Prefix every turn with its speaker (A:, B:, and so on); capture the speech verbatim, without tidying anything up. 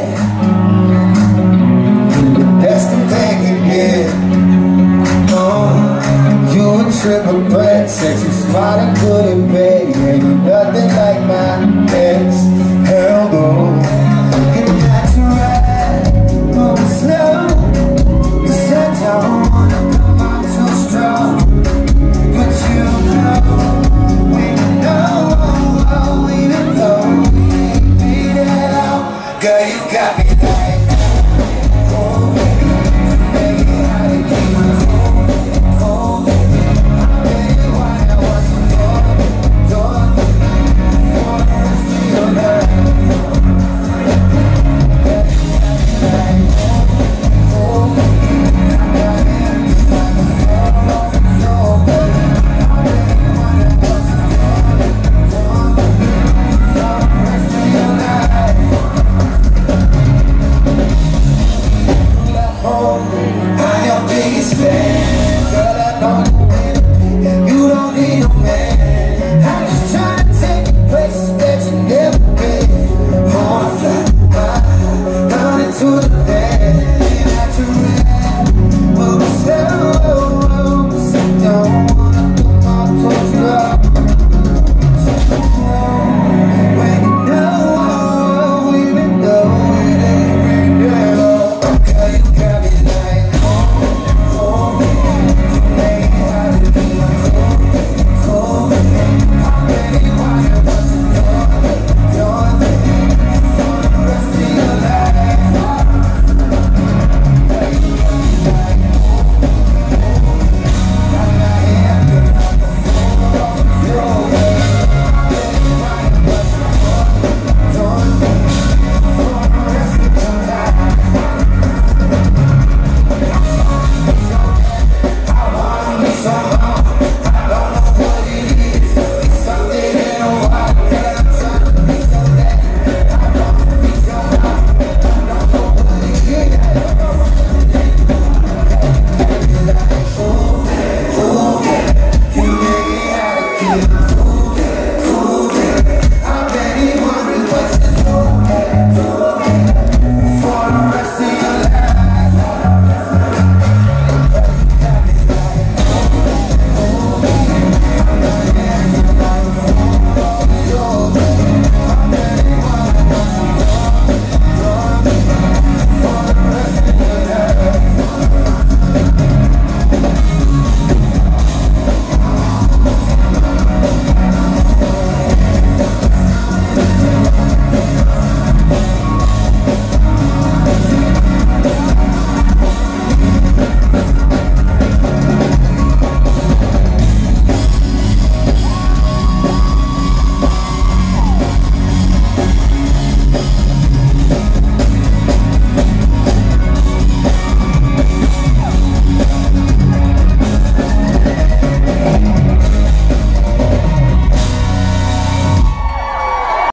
A: bed. The best thing they can get. Oh, you a triple threat, sexy, smart and good in bed. You ain't nothing like my ex. Hell no. You got to ride, move slow, 'cause I don't wanna come out too strong. But you know, we know, even though we ain't beat it out, girl, you got me like